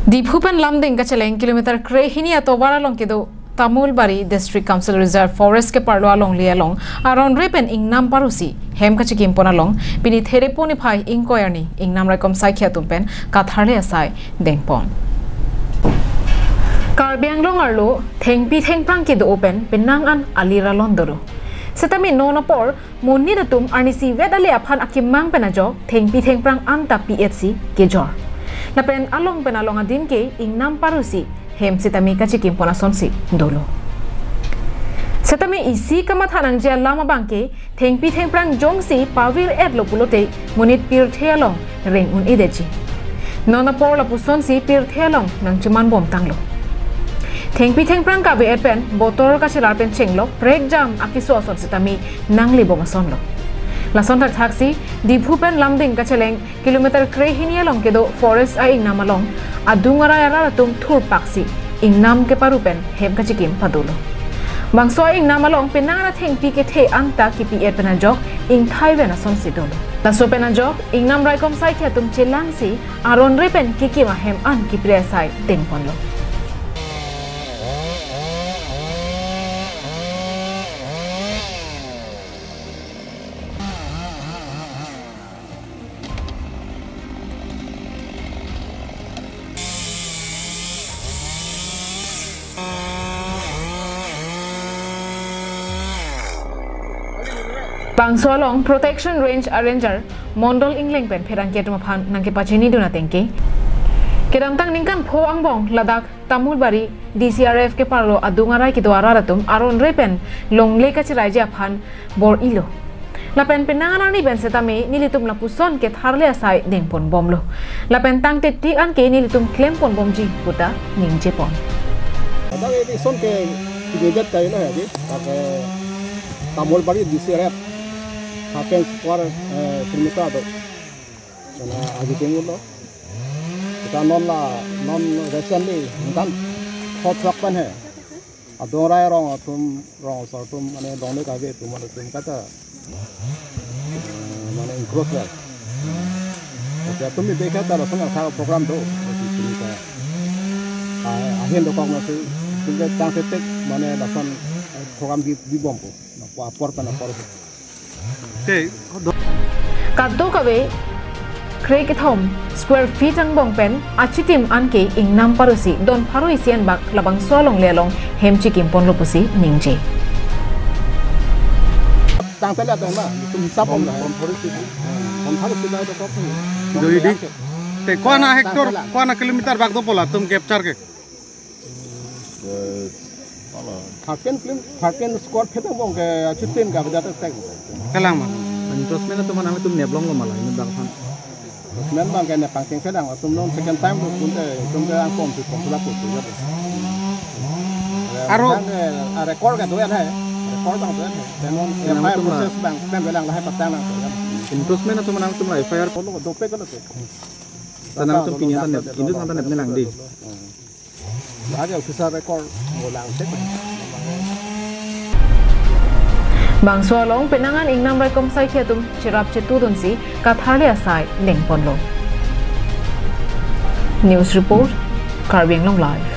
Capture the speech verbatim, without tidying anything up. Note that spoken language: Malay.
Diphupen Lamding ka chaleng kilometer kre hini ato wara long kido Tamulbari District Council Reserve Forest ke parlo along lialong aron repen ing nam parusi hem ka chikim ponalong bini there poni phai ing koyarni ing nam rakom sai khia tumpen katharle asai dengpon Karbiang long arlo thengpi thengprang kido open penang an alira londoro Setami nona por muni datum arnisi vedale aphan akimang penajo thengpi thengprang anta P H C ke jor Napen along penalong adin ke ing nam parusi hem sitami kachikim pona sonsi dolo. Setami isi kamathanang jia lama bangke thengpi thengprang jongsi pawir ed lopulote munit pir thealong reng un ideji. Nona por la pusonsi pir thealong nang chiman bom tanglo. Thengpi thengprang ka be pen botor ka silar pen chenglo break jam akiso son sitami nang libong sonlo. Lason tak taxi di Bhupen Lamding ka chaleng kilometer kre hinialong kedo forest ay ing namalong adungara yaratum thur paksi ing nam ke parupen hem ka chikim padulo bangso ing namalong penara thengpi ke the anta ki pi et penajok ing thaiwen ason sidolo laso penajok ing nam raikom sai khatum chelangsi aron repen kikima hem an ki presai tengponlo Bangso along Protection Range Arranger Mondol Ingling pen pherang ke tumaphan nangke pachini duna tengke kedamtang ningkan pho angbong Ladakh Tamulbari D C R F ke parlo adungarai ki dwara ratum aron repen longle ka chirai ja phan bor ilo lapen penangana ni ben setame nilitum la puson ke tharle asai dengpon bomlo lapen tang te ti an ke nilitum claim pon bomji puta ningje pon adang ini son ke dijet kai na ji ake Tamulbari D C R F happen for kilometer do na agi tengul lo kita non la non recently kan hot truck pan hai adora rong tum rong so tum mane done ka ge tum mane tum kata mane incross la ya tum ni dekha ta rasanga tha program do kita ahin do kong na se tum tang tek mane lasan program di di bom ko na por pa na por Okay. Kaddo kawe kre ke thom square feet ang bong pen achitim anke ing nam parusi don pharoi sian bak labang solong lelong hem chikim pon lopusi ningje tang tala tang ma tum sap om la om parusi om parusi da to ko doi di te kona hector kona kilometer bak do pola tum capture ke Haken film haken squad phetang bong ke achitim ga bada tek kalang ma Endorsement itu mana itu neblong lo malah ini bangsan. Endorsement bang kena pangking sedang, atau non second time tu pun deh, tu deh angkom tu komputer tu tu. Aro, rekor kan tu ya deh, rekor bang tu ya deh. Dan non yang high proses bang, kan belang lah patang lah. Endorsement itu mana itu malah F I R. Kalau dope kan tu. Tanam tu pinjatan net, ini tanam net nelang di. Ada officer rekor mulang cek. Bangso along penangan ing nam raikom sai khiatum chirap chetu dunsi katharle asai lengponlo News report Karbiang Long Live